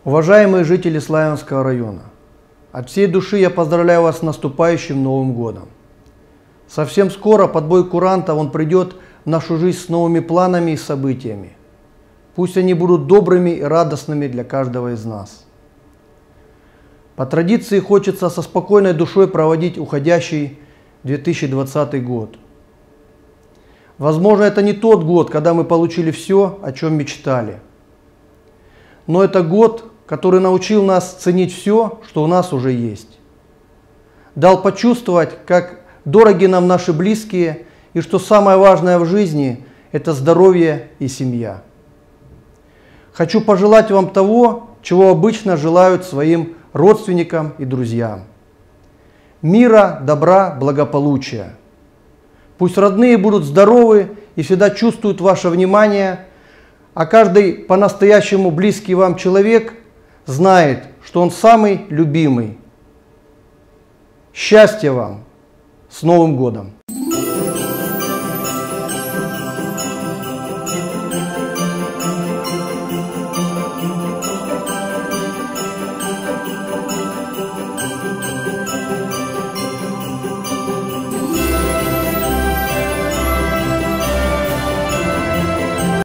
Уважаемые жители Славянского района, от всей души я поздравляю вас с наступающим Новым годом. Совсем скоро под бой куранта он придет в нашу жизнь с новыми планами и событиями. Пусть они будут добрыми и радостными для каждого из нас. По традиции хочется со спокойной душой проводить уходящий 2020 год. Возможно, это не тот год, когда мы получили все, о чем мечтали. Но это год, который научил нас ценить все, что у нас уже есть. Дал почувствовать, как дороги нам наши близкие, и что самое важное в жизни – это здоровье и семья. Хочу пожелать вам того, чего обычно желают своим родственникам и друзьям. Мира, добра, благополучия. Пусть родные будут здоровы и всегда чувствуют ваше внимание, а каждый по-настоящему близкий вам человек знает, что он самый любимый. Счастья вам! С Новым годом!